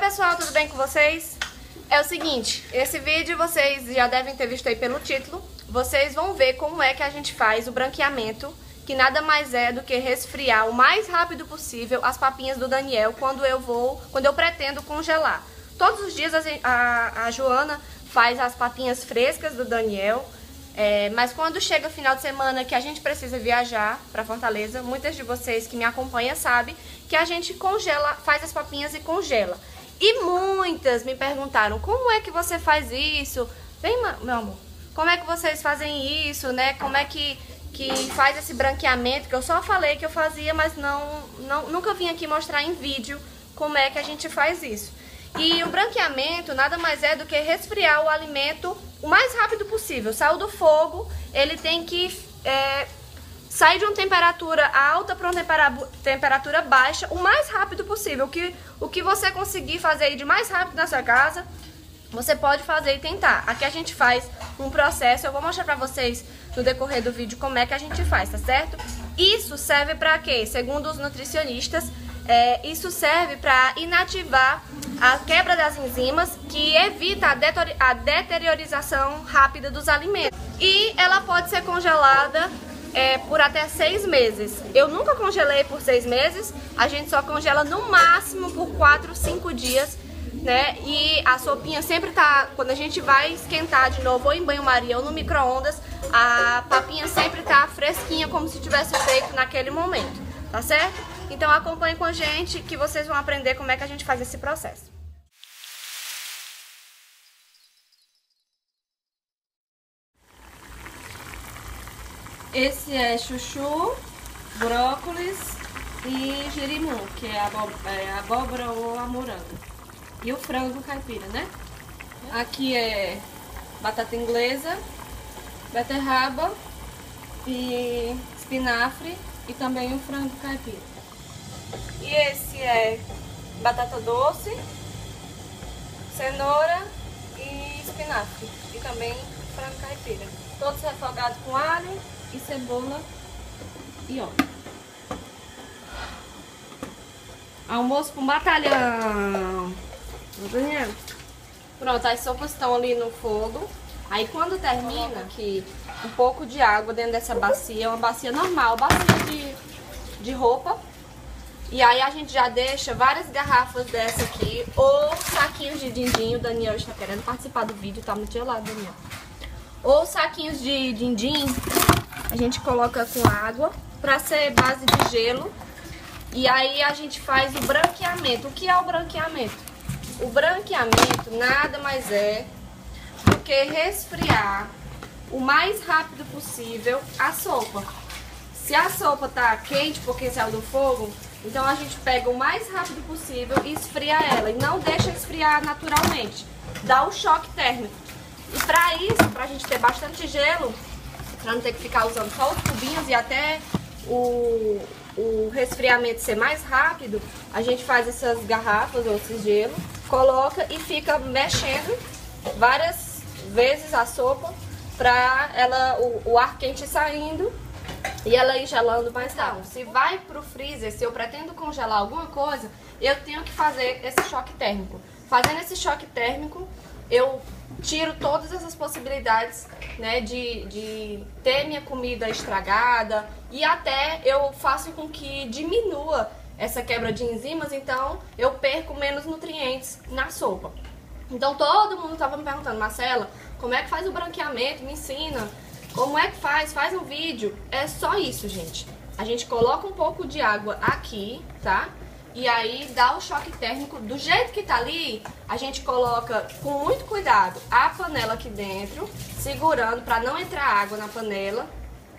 pessoal, tudo bem com vocês? É o seguinte, esse vídeo vocês já devem ter visto aí pelo título. Vocês vão ver como é que a gente faz o branqueamento, que nada mais é do que resfriar o mais rápido possível as papinhas do Daniel quando eu pretendo congelar. Todos os dias a Joana faz as papinhas frescas do Daniel, mas quando chega o final de semana que a gente precisa viajar para Fortaleza, muitas de vocês que me acompanham sabem que a gente congela, faz as papinhas e congela. E muitas me perguntaram, como é que você faz isso? Vem, meu amor, como é que vocês fazem isso, né? Como é que faz esse branqueamento, que eu só falei que eu fazia, mas nunca vim aqui mostrar em vídeo como é que a gente faz isso. E o branqueamento nada mais é do que resfriar o alimento o mais rápido possível. Saiu do fogo, ele tem que sair de uma temperatura alta para uma temperatura baixa o mais rápido possível. O que você conseguir fazer aí de mais rápido na sua casa, você pode fazer e tentar. Aqui a gente faz um processo, eu vou mostrar pra vocês no decorrer do vídeo como é que a gente faz, tá certo? Isso serve pra quê? Segundo os nutricionistas, isso serve pra inativar a quebra das enzimas, que evita a deteriorização rápida dos alimentos. E ela pode ser congelada por até 6 meses. Eu nunca congelei por 6 meses, a gente só congela no máximo por 4, 5 dias, né? E a sopinha sempre tá, quando a gente vai esquentar de novo, ou em banho-maria ou no micro-ondas, a papinha sempre tá fresquinha, como se tivesse feito naquele momento, tá certo? Então acompanhe com a gente que vocês vão aprender como é que a gente faz esse processo. Esse é chuchu, brócolis e girimum, que é a abóbora ou a moranga. E o frango caipira, né? Aqui é batata inglesa, beterraba e espinafre e também o frango caipira. E esse é batata doce, cenoura e espinafre e também frango caipira. Todos refogados com alho e cebola e óleo. Almoço com batalhão. Pronto, as sopas estão ali no fogo. Aí quando termina, aqui um pouco de água dentro dessa bacia, uma bacia normal, bacia de roupa. E aí a gente já deixa várias garrafas dessa aqui, ou saquinhos de din-din. O Daniel está querendo participar do vídeo, tá muito gelado, Daniel. Ou saquinhos de din-din, a gente coloca com água pra ser base de gelo. E aí a gente faz o branqueamento. O que é o branqueamento? O branqueamento nada mais é do que resfriar o mais rápido possível a sopa. Se a sopa tá quente porque saiu do fogo, então a gente pega o mais rápido possível e esfria ela. E não deixa esfriar naturalmente. Dá o choque térmico. E pra isso, pra gente ter bastante gelo, pra não ter que ficar usando só os cubinhos e até o resfriamento ser mais rápido, a gente faz essas garrafas ou esse gelo, coloca e fica mexendo várias vezes a sopa pra o ar quente saindo e ela ir gelando mais rápido. Se vai pro freezer, se eu pretendo congelar alguma coisa, eu tenho que fazer esse choque térmico. Fazendo esse choque térmico, eu tiro todas essas possibilidades, né, de ter minha comida estragada, e até eu faço com que diminua essa quebra de enzimas, então eu perco menos nutrientes na sopa. Então todo mundo estava me perguntando, Marcela, como é que faz o branqueamento? Me ensina. Como é que faz? Faz um vídeo. É só isso, gente. A gente coloca um pouco de água aqui, tá? E aí dá o choque térmico. Do jeito que tá ali, a gente coloca com muito cuidado a panela aqui dentro, segurando para não entrar água na panela.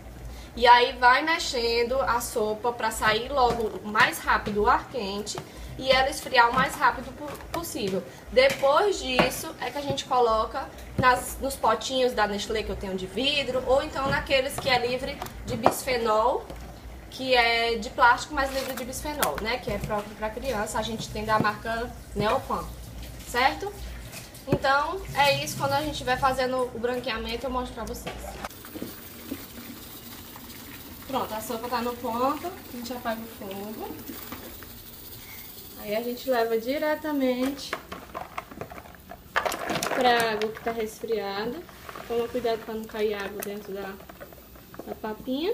E aí vai mexendo a sopa para sair logo mais rápido o ar quente e ela esfriar o mais rápido possível. Depois disso é que a gente coloca nos potinhos da Nestlé que eu tenho de vidro, ou então naqueles que é livre de bisfenol, que é de plástico, mas livre de bisfenol, né? Que é próprio para criança. A gente tem da marca Neopan, certo? Então, é isso. Quando a gente vai fazendo o branqueamento, eu mostro pra vocês. Pronto, a sopa tá no ponto. A gente apaga o fogo. Aí Aí a gente leva diretamente pra água que tá resfriada. Toma cuidado pra não cair água dentro da papinha.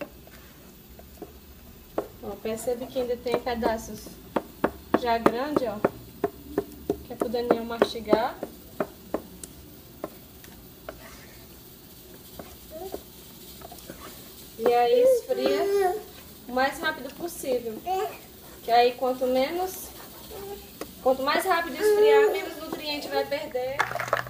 Ó, percebe que ainda tem pedaços já grandes, ó. Que é pro Daniel mastigar. E aí esfria o mais rápido possível. Que aí quanto mais rápido esfriar, menos nutriente vai perder